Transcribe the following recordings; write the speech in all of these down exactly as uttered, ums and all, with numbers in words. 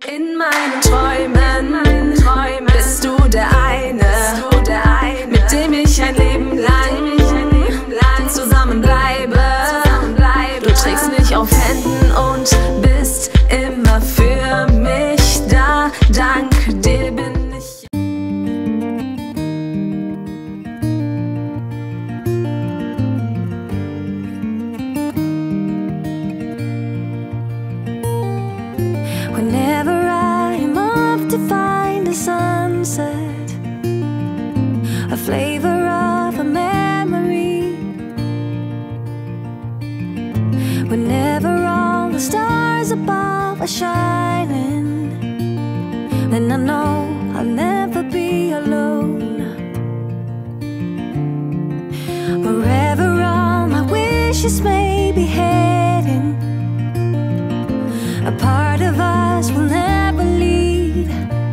In meinen Träumen, Träumen bist du der eine, mit dem ich ein Leben lang zusammenbleibe. Du trägst mich auf Händen und bist immer für mich da. Dank dir bin ich. Whenever I'm off to find a sunset, a flavor of a memory. Whenever all the stars above are shining, then I know I'll never be alone. Wherever all my wishes may be heading, a part of us will never leave.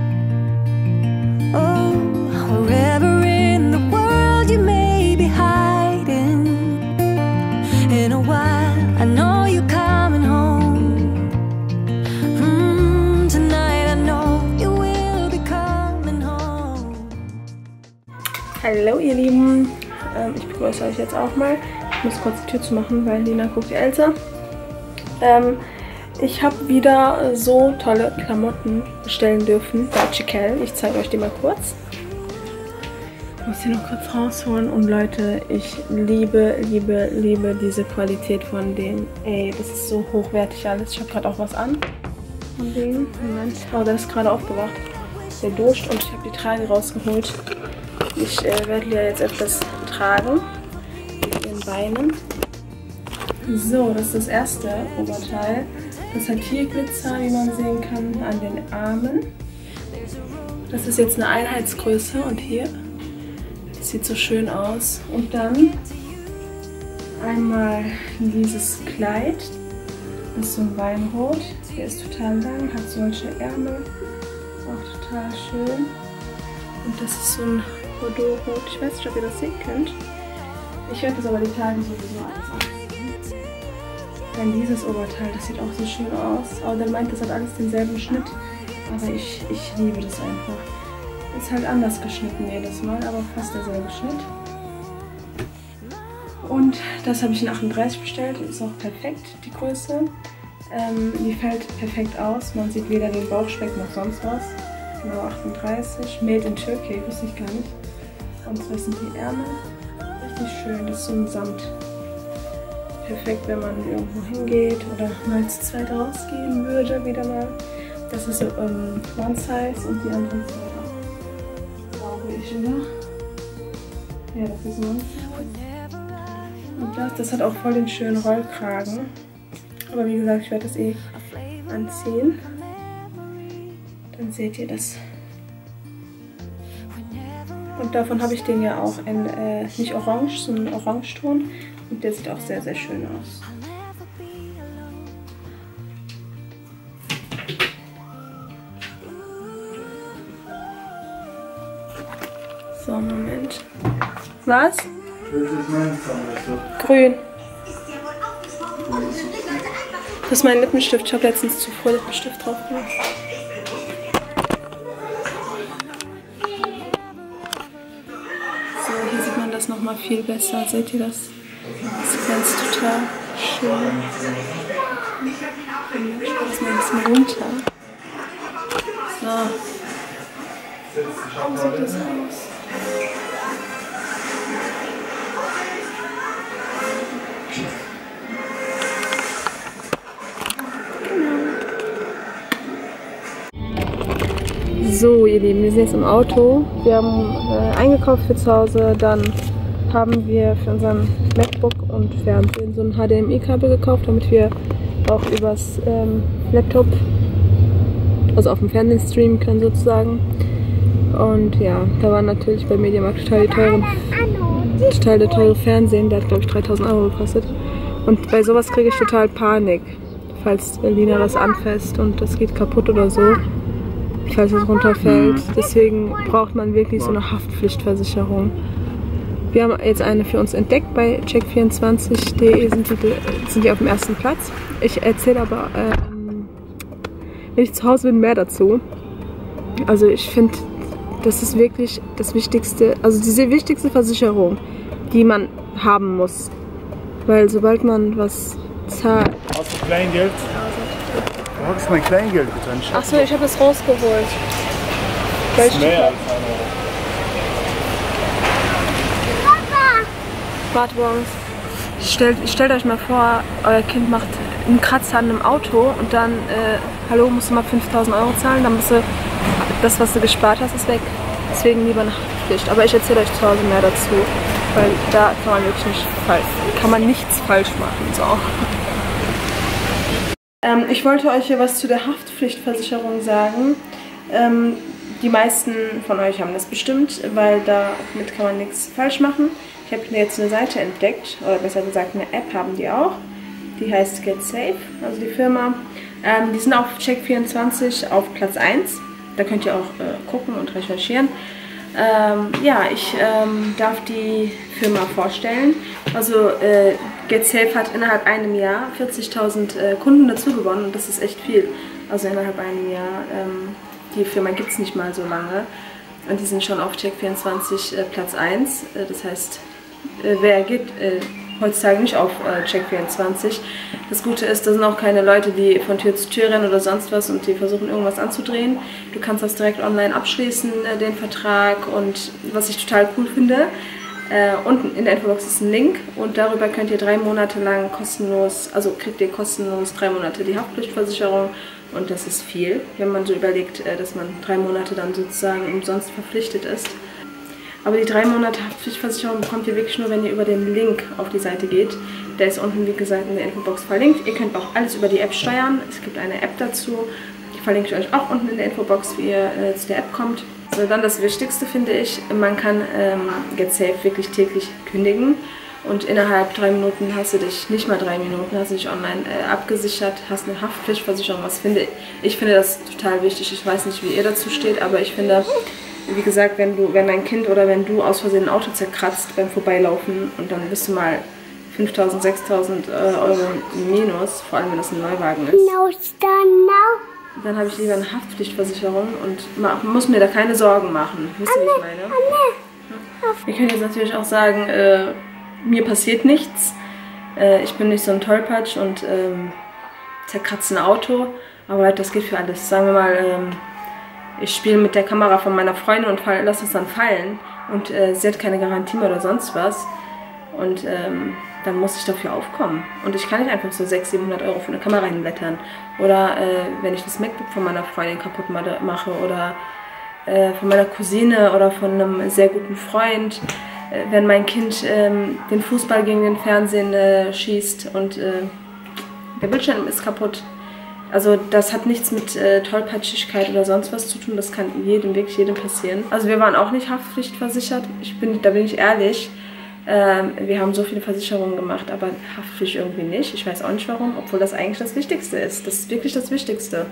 Oh, wherever in the world you may be hiding, in a while I know you're coming home. Mm, tonight I know you will be coming home. Hallo ihr Lieben, ähm, ich begrüße euch jetzt auch mal. Ich muss kurz die Tür zu machen, weil Lina guckt die Elsa. Ähm, Ich habe wieder so tolle Klamotten bestellen dürfen bei Chiquelle. Ich zeige euch die mal kurz. Ich muss sie noch kurz rausholen. Und Leute, ich liebe, liebe, liebe diese Qualität von denen. Ey, das ist so hochwertig alles. Ich habe gerade auch was an von denen. Moment. Oh, der ist gerade aufgewacht. Der duscht und ich habe die Trage rausgeholt. Ich äh, werde die ja jetzt etwas tragen mit ihren Beinen. So, das ist das erste Oberteil. Das hat hier Glitzer, wie man sehen kann, an den Armen. Das ist jetzt eine Einheitsgröße und hier, das sieht so schön aus. Und dann einmal dieses Kleid, das ist so ein Weinrot. Der ist total lang, hat solche Ärmel, auch total schön. Und das ist so ein Bordeaux-Rot, ich weiß nicht, ob ihr das sehen könnt. Ich werde das aber die Tage sowieso alles anziehen. Dann dieses Oberteil, das sieht auch so schön aus. Aber der meint, das hat alles denselben Schnitt. Aber ich, ich liebe das einfach. Ist halt anders geschnitten jedes Mal, aber fast derselbe Schnitt. Und das habe ich in achtunddreißig bestellt. Ist auch perfekt, die Größe. Ähm, die fällt perfekt aus. Man sieht weder den Bauchspeck noch sonst was. Genau achtunddreißig. Made in Turkey, wusste ich gar nicht. Und das sind die Ärmel. Richtig schön, das ist so ein Samt. Perfekt, wenn man irgendwo hingeht oder mal zu zweit rausgehen würde, wieder mal. Das ist so ähm, One Size und die anderen zwei auch. Glaube ich, oder? Ja, das ist One Size. Und das, das hat auch voll den schönen Rollkragen. Aber wie gesagt, ich werde das eh anziehen. Dann seht ihr das. Und davon habe ich den ja auch in, äh, nicht orange, sondern Orangeton. Und der sieht auch sehr, sehr schön aus. So, Moment. Was? Grün. Das ist mein Lippenstift. Ich habe letztens zu früh Lippenstift drauf gemacht. So, hier sieht man das nochmal viel besser. Seht ihr das? Das glänzt total schön. Ich mache das mal ein bisschen runter. So. So sieht das aus. Genau. So, ihr Lieben, wir sind jetzt im Auto. Wir haben äh, eingekauft für zu Hause, dann haben wir für unseren MacBook und Fernsehen so ein H D M I-Kabel gekauft, damit wir auch übers ähm, Laptop, also auf dem Fernsehen streamen können sozusagen. Und ja, da waren natürlich bei Mediamarkt total die teuren, total der teure Fernsehen, der hat glaube ich dreitausend Euro gekostet. Und bei sowas kriege ich total Panik, falls Lina was anfasst und das geht kaputt oder so, falls es runterfällt. Deswegen braucht man wirklich so eine Haftpflichtversicherung. Wir haben jetzt eine für uns entdeckt, bei check vierundzwanzig punkt de sind die, sind die auf dem ersten Platz. Ich erzähle aber ähm, wenn ich zu Hause bin, mehr dazu. Also ich finde, das ist wirklich das Wichtigste, also diese wichtigste Versicherung, die man haben muss. Weil sobald man was zahlt... Hast du Kleingeld? Du hast mein Kleingeld getan. Achso, ich habe es rausgeholt. Das ist mehr als ein Euro. Warte, Bones. Stellt, stellt euch mal vor, euer Kind macht einen Kratzer an einem Auto und dann, äh, hallo, musst du mal fünftausend Euro zahlen, dann musst du, das, was du gespart hast, ist weg. Deswegen lieber eine Haftpflicht. Aber ich erzähle euch zu Hause mehr dazu, weil da kann man wirklich nicht falsch, kann man nichts falsch machen. So. Ähm, ich wollte euch hier was zu der Haftpflichtversicherung sagen. Ähm, die meisten von euch haben das bestimmt, weil damit kann man nichts falsch machen. Ich habe hier jetzt eine Seite entdeckt, oder besser gesagt eine App haben die auch. Die heißt GetSafe, also die Firma. Ähm, die sind auf Check vierundzwanzig auf Platz eins. Da könnt ihr auch äh, gucken und recherchieren. Ähm, ja, ich ähm, darf die Firma vorstellen. Also äh, GetSafe hat innerhalb einem Jahr vierzigtausend äh, Kunden dazu gewonnen und das ist echt viel. Also innerhalb einem Jahr. Ähm, die Firma gibt es nicht mal so lange. Und die sind schon auf Check vierundzwanzig äh, Platz eins. Äh, das heißt, äh, wer geht äh, heutzutage nicht auf äh, Check vierundzwanzig. Das Gute ist, da sind auch keine Leute, die von Tür zu Tür rennen oder sonst was und die versuchen irgendwas anzudrehen. Du kannst das direkt online abschließen, äh, den Vertrag, und was ich total cool finde, äh, unten in der Infobox ist ein Link und darüber könnt ihr drei Monate lang kostenlos, also kriegt ihr kostenlos drei Monate die Haftpflichtversicherung, und das ist viel, wenn man so überlegt, äh, dass man drei Monate dann sozusagen umsonst verpflichtet ist. Aber die drei Monate Haftpflichtversicherung bekommt ihr wirklich nur, wenn ihr über den Link auf die Seite geht. Der ist unten, wie gesagt, in der Infobox verlinkt. Ihr könnt auch alles über die App steuern. Es gibt eine App dazu. Die verlinke ich euch auch unten in der Infobox, wie ihr äh, zu der App kommt. So, dann das Wichtigste finde ich, man kann ähm, GetSafe wirklich täglich kündigen. Und innerhalb drei Minuten hast du dich, nicht mal drei Minuten, hast du dich online äh, abgesichert, hast eine Haftpflichtversicherung. Was finde ich? Ich finde das total wichtig. Ich weiß nicht, wie ihr dazu steht, aber ich finde... Wie gesagt, wenn du, wenn dein Kind oder wenn du aus Versehen ein Auto zerkratzt beim Vorbeilaufen und dann bist du mal fünftausend, sechstausend Euro Minus, vor allem wenn das ein Neuwagen ist, dann habe ich lieber eine Haftpflichtversicherung und man muss mir da keine Sorgen machen. Wisst ihr, wie ich meine? Ja. Ihr könnt jetzt natürlich auch sagen, äh, mir passiert nichts, äh, ich bin nicht so ein Tollpatsch und ähm, zerkratze ein Auto, aber das geht für alles. Sagen wir mal, ähm, ich spiele mit der Kamera von meiner Freundin und lasse es dann fallen und äh, sie hat keine Garantie mehr oder sonst was und ähm, dann muss ich dafür aufkommen und ich kann nicht einfach so sechshundert, siebenhundert Euro für eine Kamera hinblättern oder äh, wenn ich das MacBook von meiner Freundin kaputt mache oder äh, von meiner Cousine oder von einem sehr guten Freund, äh, wenn mein Kind äh, den Fußball gegen den Fernsehen äh, schießt und äh, der Bildschirm ist kaputt. Also das hat nichts mit äh, Tollpatschigkeit oder sonst was zu tun, das kann jedem, wirklich jedem passieren. Also wir waren auch nicht haftpflichtversichert, ich bin, da bin ich ehrlich. Ähm, wir haben so viele Versicherungen gemacht, aber Haftpflicht irgendwie nicht. Ich weiß auch nicht warum, obwohl das eigentlich das Wichtigste ist. Das ist wirklich das Wichtigste.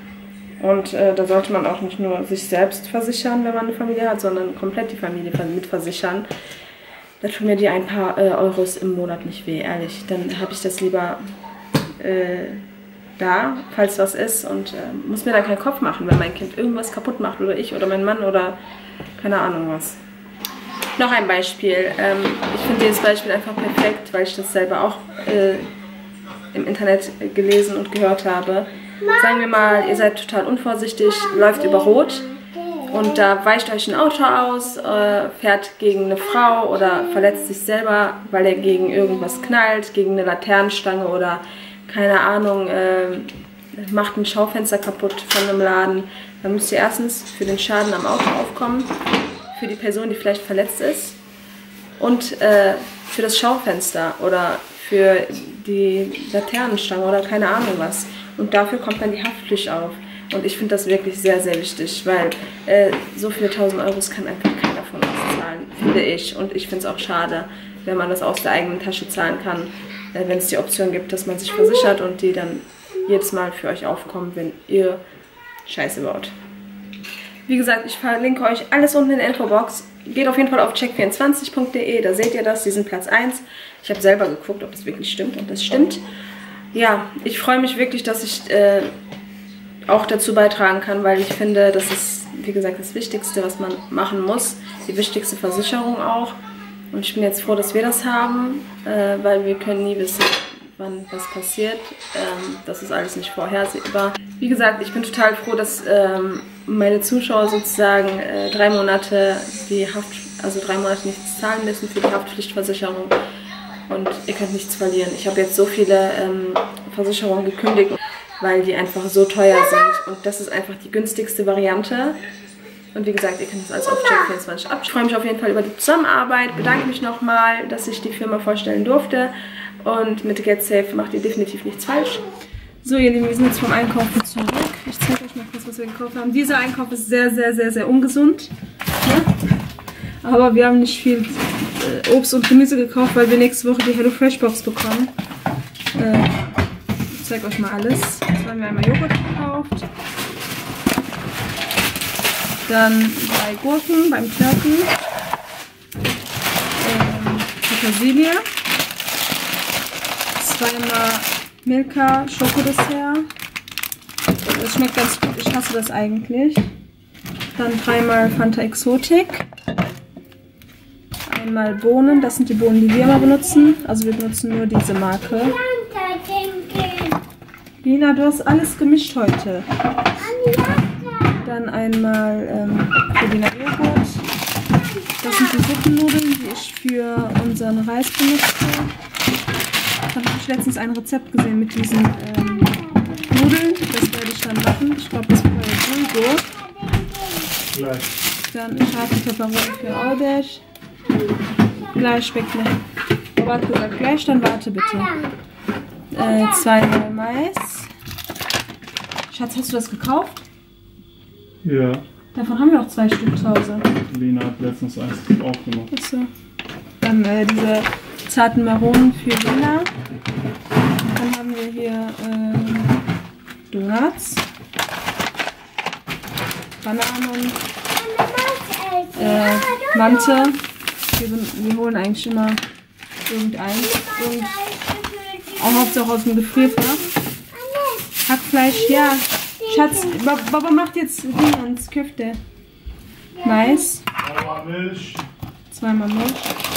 Und äh, da sollte man auch nicht nur sich selbst versichern, wenn man eine Familie hat, sondern komplett die Familie mitversichern. Da tun mir die ein paar äh, Euros im Monat nicht weh, ehrlich. Dann habe ich das lieber... Äh, da, falls was ist und äh, muss mir dann keinen Kopf machen, wenn mein Kind irgendwas kaputt macht oder ich oder mein Mann oder keine Ahnung was. Noch ein Beispiel. Ähm, ich finde dieses Beispiel einfach perfekt, weil ich das selber auch äh, im Internet gelesen und gehört habe. Sagen wir mal, ihr seid total unvorsichtig, läuft über Rot und da weicht euch ein Auto aus, äh, fährt gegen eine Frau oder verletzt sich selber, weil er gegen irgendwas knallt, gegen eine Laternenstange oder keine Ahnung, äh, macht ein Schaufenster kaputt von einem Laden, dann müsst ihr erstens für den Schaden am Auto aufkommen, für die Person, die vielleicht verletzt ist und äh, für das Schaufenster oder für die Laternenstange oder keine Ahnung was. Und dafür kommt dann die Haftpflicht auf. Und ich finde das wirklich sehr, sehr wichtig, weil äh, so viele tausend Euro kann einfach keiner von uns zahlen, finde ich. Und ich finde es auch schade, wenn man das aus der eigenen Tasche zahlen kann, wenn es die Option gibt, dass man sich versichert und die dann jedes Mal für euch aufkommen, wenn ihr Scheiße baut. Wie gesagt, ich verlinke euch alles unten in der Infobox. Geht auf jeden Fall auf check vierundzwanzig punkt de, da seht ihr das, die sind Platz eins. Ich habe selber geguckt, ob das wirklich stimmt und das stimmt. Ja, ich freue mich wirklich, dass ich äh, auch dazu beitragen kann, weil ich finde, das ist, wie gesagt, das Wichtigste, was man machen muss. Die wichtigste Versicherung auch. Und ich bin jetzt froh, dass wir das haben, äh, weil wir können nie wissen, wann was passiert. Ähm, das ist alles nicht vorhersehbar. Wie gesagt, ich bin total froh, dass ähm, meine Zuschauer sozusagen äh, drei Monate die Haft, also drei Monate nichts zahlen müssen für die Haftpflichtversicherung. Und ihr könnt nichts verlieren. Ich habe jetzt so viele ähm, Versicherungen gekündigt, weil die einfach so teuer sind. Und das ist einfach die günstigste Variante. Und wie gesagt, ihr könnt das alles auf Check vierundzwanzig ab. Ich freue mich auf jeden Fall über die Zusammenarbeit. Bedanke mich nochmal, dass ich die Firma vorstellen durfte. Und mit GetSafe macht ihr definitiv nichts falsch. So ihr Lieben, wir sind jetzt vom Einkaufen zurück. Ich zeige euch mal kurz, was wir gekauft haben. Dieser Einkauf ist sehr, sehr, sehr, sehr ungesund. Ja? Aber wir haben nicht viel äh, Obst und Gemüse gekauft, weil wir nächste Woche die HelloFresh Box bekommen. Äh, ich zeige euch mal alles. Jetzt haben wir einmal Joghurt gekauft. Dann drei Gurken beim Türken. Ähm, Petersilie. Zweimal Milka Schokodessert. Das schmeckt ganz gut, ich hasse das eigentlich. Dann dreimal Fanta Exotik. Einmal Bohnen, das sind die Bohnen, die wir immer benutzen. Also wir benutzen nur diese Marke. Lina, du hast alles gemischt heute. Dann einmal ähm, Berliner Joghurt. Das sind die Suppennudeln, die ich für unseren Reis benutze. Da habe ich letztens ein Rezept gesehen mit diesen ähm, Nudeln. Das werde ich dann machen. Ich glaube, das wird bei Bulgur. Gleich. Dann scharfe Peperoni für Auberge. Gleich schmeckt mir. Papa hat gesagt, gleich, dann warte bitte. Äh, zweimal Mais. Schatz, hast du das gekauft? Ja. Davon haben wir auch zwei Stück zu Hause. Lina hat letztens eins aufgemacht. Achso. Dann äh, diese zarten Maronen für Lina. Dann haben wir hier äh, Donuts. Bananen. Äh, Mante. Wir, wir holen eigentlich immer irgendeins. Irgend, auch Hauptsache aus dem Gefrierfach. Hackfleisch, ja. Schatz, Baba macht jetzt Dingens, Köfte. Mais. Zweimal Milch. Zweimal Milch.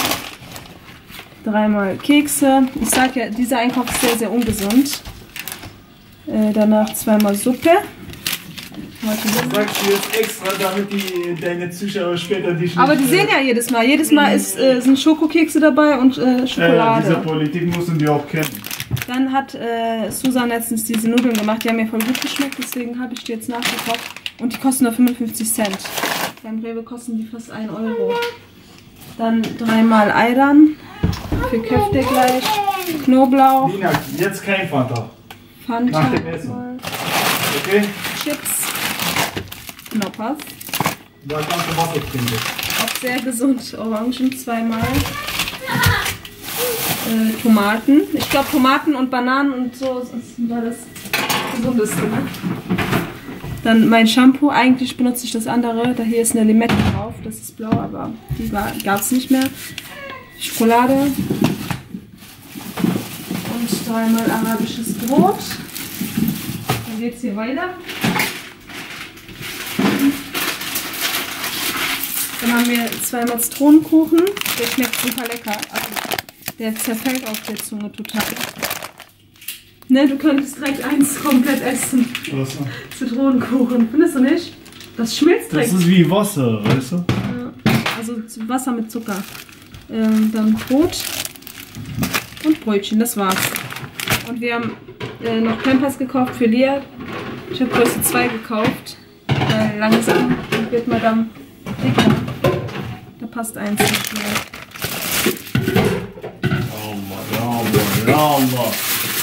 Dreimal Kekse. Ich sag ja, dieser Einkauf ist sehr, sehr ungesund. Äh, danach zweimal Suppe. Das sagst du jetzt extra, damit die, deine Zuschauer später dich nicht... Aber die sehen ja jedes Mal. Jedes Mal ist, äh, sind Schokokekse dabei und äh, Schokolade. Äh, diese Politik müssen die auch kennen. Dann hat äh, Susan letztens diese Nudeln gemacht. Die haben mir voll gut geschmeckt, deswegen habe ich die jetzt nachgekauft. Und die kosten nur fünfundfünfzig Cent. Beim Rewe kosten die fast ein Euro. Dann dreimal Ayran für Köfte gleich. Knoblauch. Lina, jetzt kein Fanta. Fanta. Nach dem Essen. Okay? Chips. Knoppers. Da kannst du Wasser trinken. Auch sehr gesund. Orangen zweimal. Äh, Tomaten. Ich glaube Tomaten und Bananen und so sind das Gesundeste. Ne? Dann mein Shampoo. Eigentlich benutze ich das andere. Da hier ist eine Limette drauf. Das ist blau, aber die gab es nicht mehr. Schokolade. Und dreimal arabisches Brot. Dann geht es hier weiter. Dann haben wir zweimal Zitronenkuchen. Der schmeckt super lecker. Also der zerfällt auf der Zunge total. Ne, du könntest direkt eins komplett essen. Was? Zitronenkuchen. Findest du nicht? Das schmilzt direkt. Das ist wie Wasser, weißt du? Ja, also Wasser mit Zucker. Ähm, dann Brot und Brötchen, das war's. Und wir haben äh, noch Pampers gekauft für Lia. Ich habe Größe zwei gekauft. Weil langsam wird Madame dicker. Da passt eins nicht mehr. Yalla, yalla.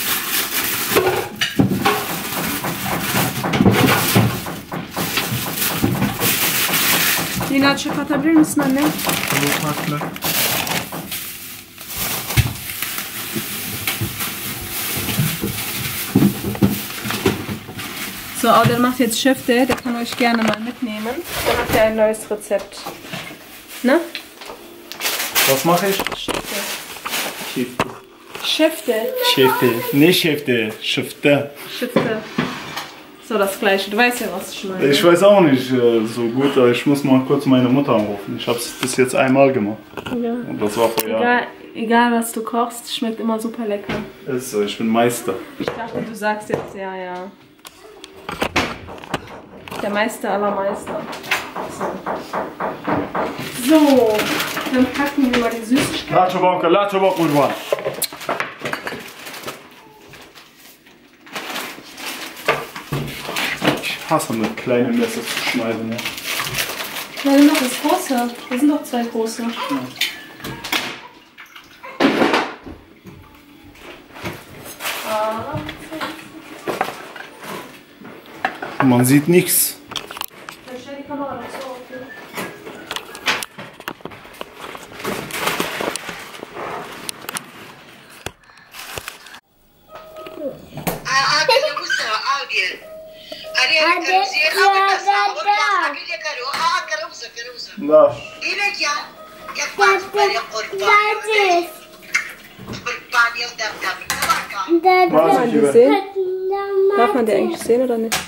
Lina, çıkartabilir misin anne? Farklı. So, Audel macht jetzt Schifte, der kann euch gerne mal mitnehmen. Dann hat er ein neues Rezept. Ne? Was mache ich? Schifte. Schifte. Schifte. Schifte. Nicht Schifte, Schifte. Schifte. So das Gleiche. Du weißt ja, was ich meine. Ich weiß auch nicht äh, so gut. Ich muss mal kurz meine Mutter anrufen. Ich habe es bis jetzt einmal gemacht. Ja. Und das war vor Jahren. Egal, egal was du kochst, schmeckt immer super lecker. Ist so, ich bin Meister. Ich dachte, du sagst jetzt ja, ja. Der Meister aller Meister. So. So, dann packen wir mal die Süßigkeiten. Lacho Bonka, Lacho Bonka. Ich hasse mit kleinen Messer zu schneiden. Ja. Nein, noch das große. Das sind doch zwei große. Ja. Man sieht nichts. Dann stell die Kamera noch so auf. لا Darf man die sehen? Darf man die eigentlich sehen oder nicht?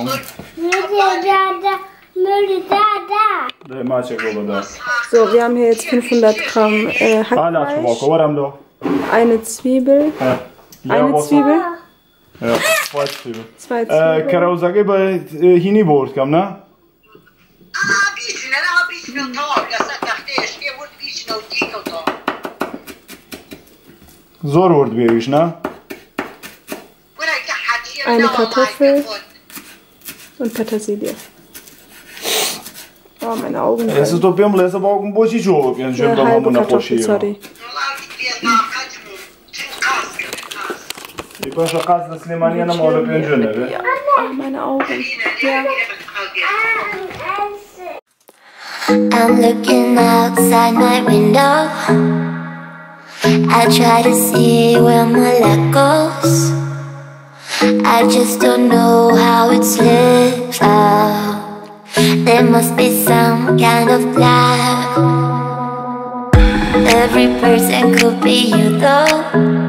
So, wir haben hier jetzt fünfhundert Gramm äh, Hackfleisch, eine Zwiebel, eine Zwiebel, ja, zwei Zwiebeln. zwei Zwiebeln. Karoza gibi hini board kam ne? Zor wordt weer ne? Eine Kartoffel und Petersilie. Oh, meine Augen. Es ist doch beim Lesen aber auch ein bisschen so. Ja, halbe Kartoffel, sorry. Ich bin schon ganz das Limanier noch mal in Jüne. Ja, oh, meine Augen. Ja. I'm looking outside my window. I try to see where my luck goes. I just don't know how it's lived out. There must be some kind of plan. Every person could be you though.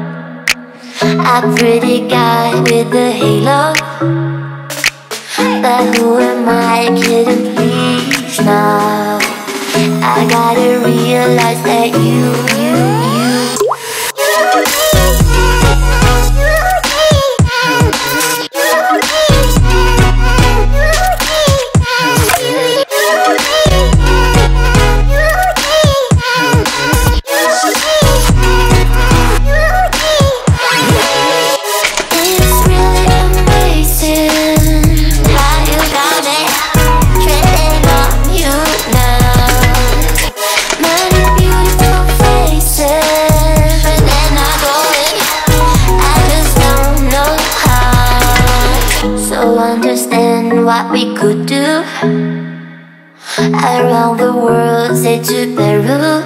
A pretty guy with a halo. But who am I kidding, please now? I gotta realize that you, you, you what we could do around the world, say to Peru.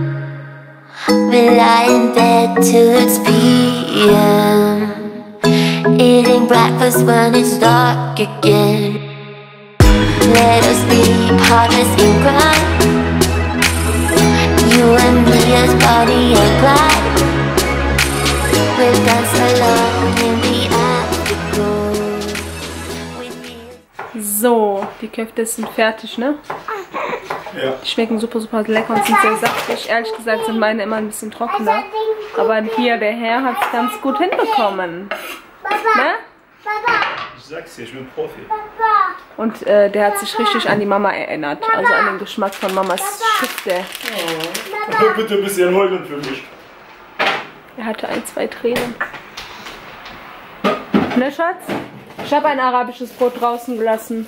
We lie in bed till it's P M, eating breakfast when it's dark again. Let us be partners in crime, you and me as Bonnie and Clyde. We'll dance alone in the afterglow. So, die Köfte sind fertig, ne? Ja. Die schmecken super, super lecker und sind sehr saftig. Ehrlich gesagt sind meine immer ein bisschen trockener. Aber hier, der Herr hat es ganz gut hinbekommen. Ne? Ich sag's dir, ich bin Profi. Und äh, der hat sich richtig an die Mama erinnert. Also an den Geschmack von Mamas Schüfte. Oh. Bitte ein bisschen heulen für mich. Er hatte ein, zwei Tränen. Ne, Schatz? Ich habe ein arabisches Brot draußen gelassen.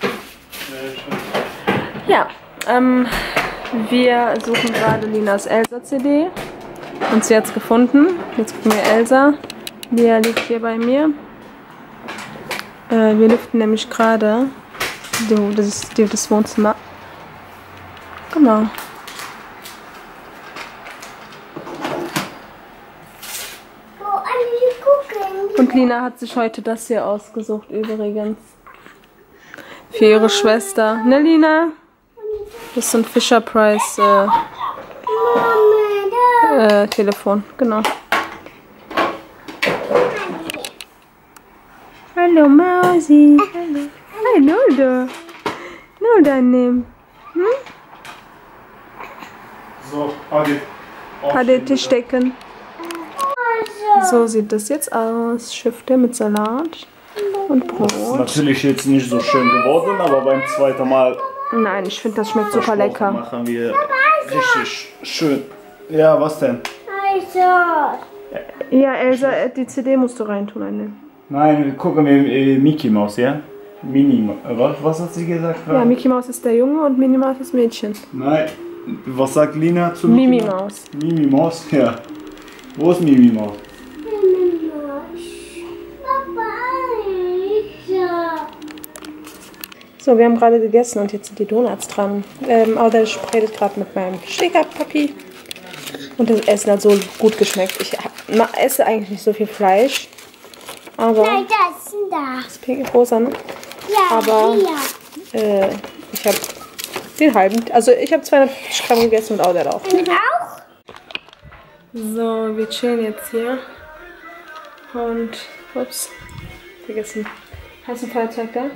Ja, ähm, wir suchen gerade Linas Elsa-C D. Und sie hat es gefunden. Jetzt gucken wir Elsa. Lia liegt hier bei mir. Äh, wir lüften nämlich gerade das, ist das Wohnzimmer. Genau. Und Lina hat sich heute das hier ausgesucht übrigens. Für ihre Schwester. Ne, Lina? Das ist ein Fisher Price äh, äh, Telefon. Genau. Hi, Hallo Mausi. Hallo. Hallo da. No daneben. Hm? So, Adi. Adi Tisch decken. So sieht das jetzt aus. Schifte mit Salat und Das ist Brot. natürlich jetzt nicht so schön geworden, aber beim zweiten Mal Nein, ich finde, das schmeckt super lecker. machen wir richtig schön. Ja, was denn? Ja, Elsa, die C D musst du reintun. Eine. Nein, gucken wir äh, Mickey Mouse, ja? Mini, was, was hat sie gesagt? Ja, Mickey Mouse ist der Junge und Minnie Maus ist Mädchen. Nein, was sagt Lina zu Mimi Mickey Maus. Mimi Maus, ja. Wo ist Mimi Maus? So, wir haben gerade gegessen und jetzt sind die Donuts dran. Ähm, aber ich redet gerade mit meinem Schwiegerpapi. Und das Essen hat so gut geschmeckt. Ich hab, na, esse eigentlich nicht so viel Fleisch. Aber. Nein, das ist da. Das pink rosa, ne? Ja, Aber hier. äh, ich habe den halben. Also ich habe zweihundertfünfzig Gramm gegessen und auch der auch. Und auch? So, wir chillen jetzt hier. Und. Ups. Vergessen. Hast du ein Feuerzeug da?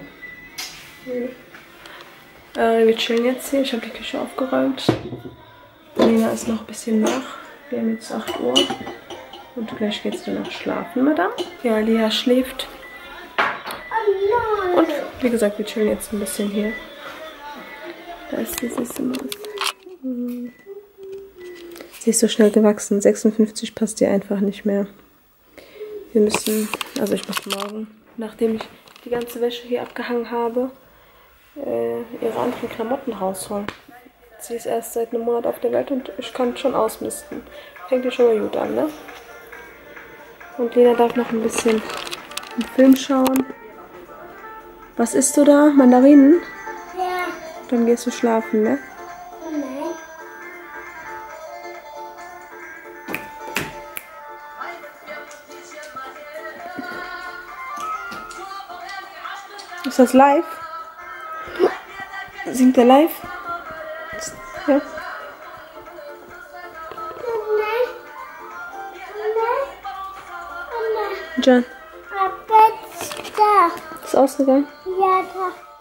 Äh, wir chillen jetzt hier. Ich habe die Küche aufgeräumt. Lena ist noch ein bisschen wach. Wir haben jetzt acht Uhr. Und gleich geht sie dann noch schlafen, Madame. Ja, Lea schläft. Und wie gesagt, wir chillen jetzt ein bisschen hier. Da ist die süße Maus. Mhm. Sie ist so schnell gewachsen. sechsundfünfzig passt ihr einfach nicht mehr. Wir müssen, also ich muss morgen, nachdem ich die ganze Wäsche hier abgehangen habe, äh, ihre anderen Klamotten rausholen. Sie ist erst seit einem Monat auf der Welt und ich kann schon ausmisten. Fängt ja schon mal gut an, ne? Und Lena darf noch ein bisschen einen Film schauen. Was isst du da? Mandarinen? Ja. Dann gehst du schlafen, ne? Nein. Ist das live? Singt der live? Ja. Nein. Nein. John, Aber da. ist ausgegangen? Ja, da.